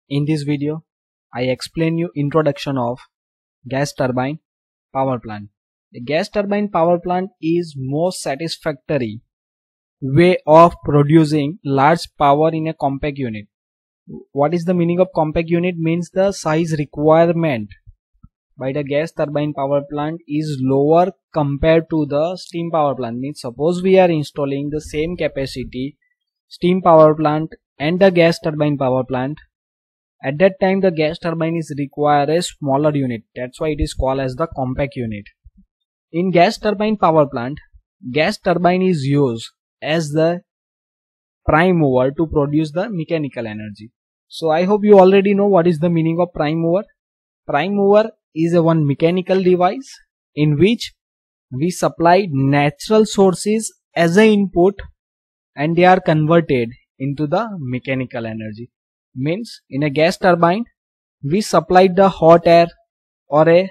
In this video, I explain you introduction of gas turbine power plant. The gas turbine power plant is most satisfactory way of producing large power in a compact unit. What is the meaning of compact unit? Means the size requirement by the gas turbine power plant is lower compared to the steam power plant. Means suppose we are installing the same capacity steam power plant and the gas turbine power plant. At that time the gas turbine is require a smaller unit. That's why it is called as the compact unit. In gas turbine power plant, gas turbine is used as the prime mover to produce the mechanical energy. So I hope you already know what is the meaning of prime mover. Prime mover is a one mechanical device in which we supply natural sources as an input and they are converted into the mechanical energy. Means in a gas turbine we supplied the hot air or a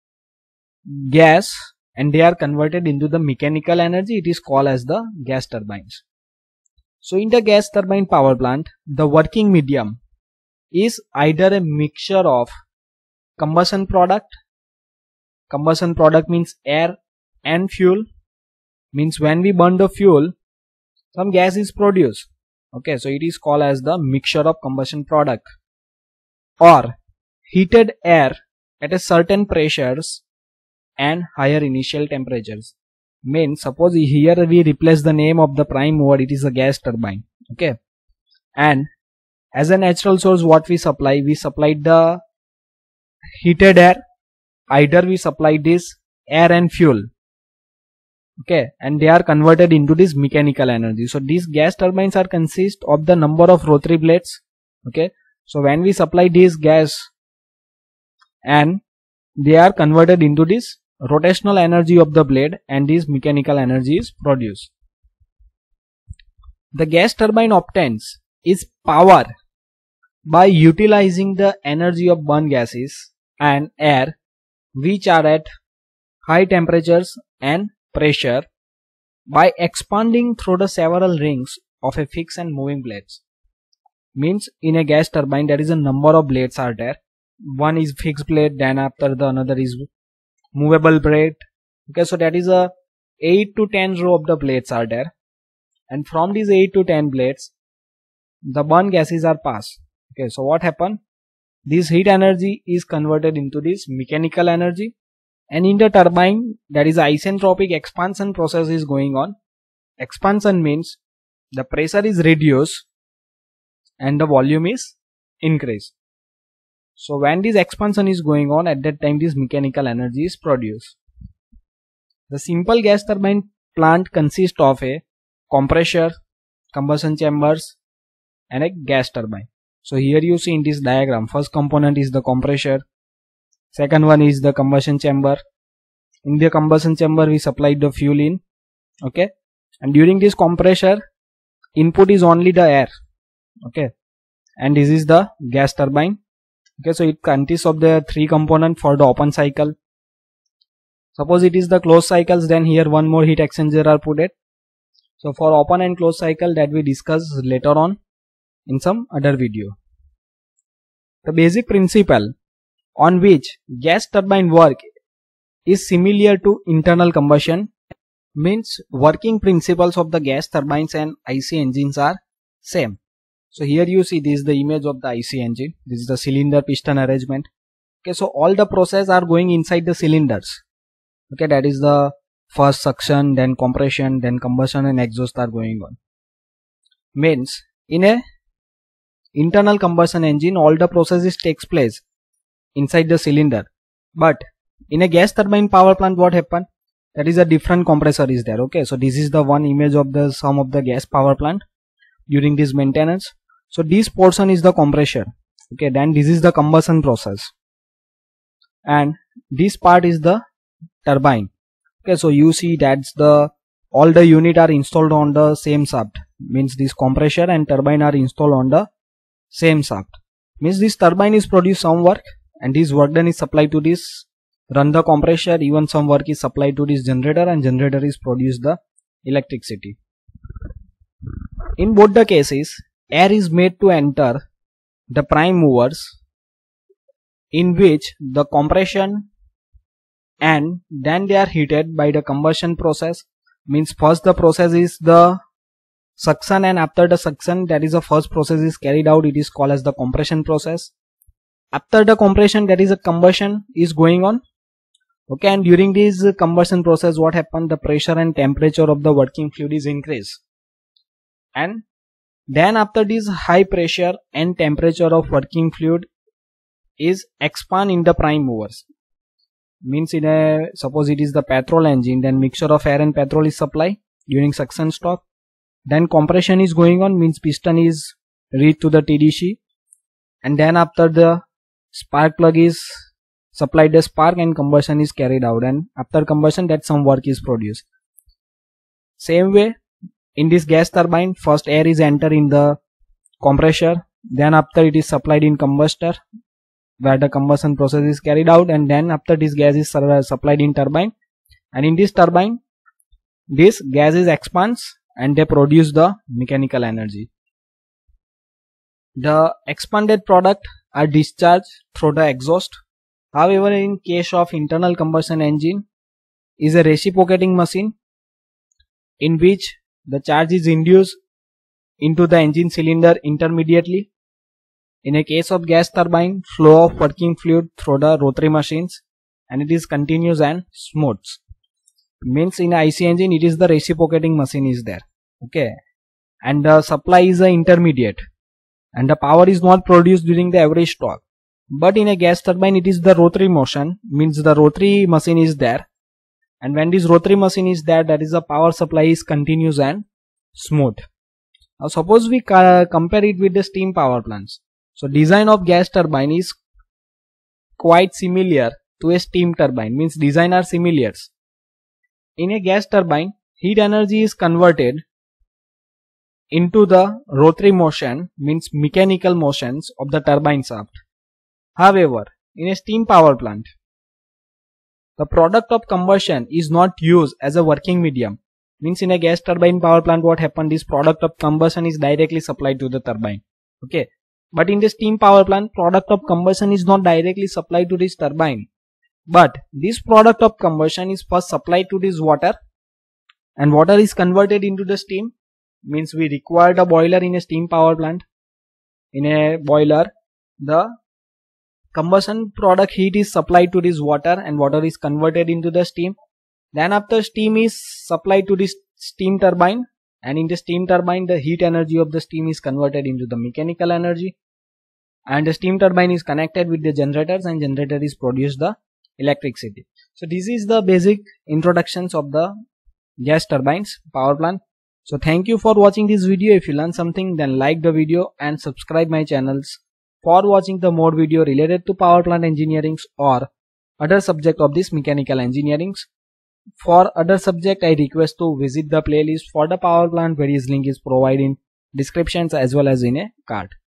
gas and they are converted into the mechanical energy. It is called as the gas turbines. So in the gas turbine power plant, the working medium is either a mixture of combustion product. Combustion product means air and fuel. Means when we burn the fuel, some gas is produced. Okay, so it is called as the mixture of combustion product, or heated air at a certain pressures and higher initial temperatures. Means suppose here we replace the name of the prime mover, it is a gas turbine. Okay, and as a natural source what we supply? We supplied the heated air, either we supply this air and fuel. Okay, and they are converted into this mechanical energy. So these gas turbines are consist of the number of rotary blades. Okay, so when we supply this gas and they are converted into this rotational energy of the blade and this mechanical energy is produced. The gas turbine obtains its power by utilizing the energy of burn gases and air which are at high temperatures and pressure by expanding through the several rings of a fixed and moving blades. Means in a gas turbine there is a number of blades are there. One is fixed blade, then after the another is movable blade. Okay, so that is a 8 to 10 row of the blades are there, and from these 8 to 10 blades the burn gases are passed. Okay, so what happen? This heat energy is converted into this mechanical energy, and in the turbine there is isentropic expansion process is going on. Expansion means the pressure is reduced and the volume is increased. So when this expansion is going on, at that time this mechanical energy is produced. The simple gas turbine plant consists of a compressor, combustion chambers and a gas turbine. So here you see in this diagram, first component is the compressor, second one is the combustion chamber. In the combustion chamber we supplied the fuel in. Okay, and during this compressor input is only the air. Okay, and this is the gas turbine. Okay, so it consists of the three components for the open cycle. Suppose it is the closed cycles, then here one more heat exchanger are put it. So for open and closed cycle, that we discuss later on in some other video. The basic principle on which gas turbine work is similar to internal combustion. Means working principles of the gas turbines and IC engines are same. So here you see this is the image of the IC engine. This is the cylinder piston arrangement. Okay, so all the process are going inside the cylinders. Okay, that is the first suction, then compression, then combustion and exhaust are going on. Means in a internal combustion engine all the processes takes place inside the cylinder, but in a gas turbine power plant what happen? That is a different compressor is there. Okay, so this is the one image of the some of the gas power plant during this maintenance. So this portion is the compressor. Okay, then this is the combustion process and this part is the turbine. Okay, so you see that's the all the unit are installed on the same shaft. Means this compressor and turbine are installed on the same shaft. Means this turbine is produce some work and this work done is supplied to this run the compressor. Even some work is supplied to this generator and generator is produce the electricity. In both the cases, air is made to enter the prime movers, in which the compression and then they are heated by the combustion process. Means first the process is the suction, and after the suction, that is the first process is carried out, it is called as the compression process. After the compression, that is a combustion is going on. Okay, and during this combustion process, what happened? The pressure and temperature of the working fluid is increased, and then after this high pressure and temperature of working fluid is expand in the prime movers. Means in a, suppose it is the petrol engine, then mixture of air and petrol is supplied during suction stroke. Then compression is going on, means piston is reached to the TDC, and then after the spark plug is supplied the spark and combustion is carried out, and after combustion that some work is produced. Same way in this gas turbine, first air is enter in the compressor, then after it is supplied in combustor where the combustion process is carried out, and then after this gas is supplied in turbine, and in this turbine this gas is expands and they produce the mechanical energy. The expanded product are discharged through the exhaust. However, in case of internal combustion engine is a reciprocating machine in which the charge is induced into the engine cylinder intermediately. In a case of gas turbine, flow of working fluid through the rotary machines, and it is continuous and smooth. Means in IC engine it is the reciprocating machine is there. Okay, and the supply is the intermediate, and the power is not produced during the average torque. But in a gas turbine it is the rotary motion, means the rotary machine is there, and when this rotary machine is there, that is the power supply is continuous and smooth. Now suppose we compare it with the steam power plants. So design of gas turbine is quite similar to a steam turbine, means design are similar. In a gas turbine, heat energy is converted into the rotary motion, means mechanical motions of the turbine shaft. However, in a steam power plant, the product of combustion is not used as a working medium. Means in a gas turbine power plant, what happened is product of combustion is directly supplied to the turbine. Okay, but in the steam power plant, product of combustion is not directly supplied to this turbine, but this product of combustion is first supplied to this water, and water is converted into the steam. Means we require a boiler in a steam power plant. In a boiler, the combustion product heat is supplied to this water, and water is converted into the steam. Then after steam is supplied to this steam turbine, and in the steam turbine the heat energy of the steam is converted into the mechanical energy, and the steam turbine is connected with the generators, and generator is produced the electricity. So this is the basic introductions of the gas turbines power plant. So thank you for watching this video. If you learned something, then like the video and subscribe my channels for watching the more video related to power plant engineering or other subject of this mechanical engineering. For other subject, I request to visit the playlist for the power plant, where his link is provided in descriptions as well as in a card.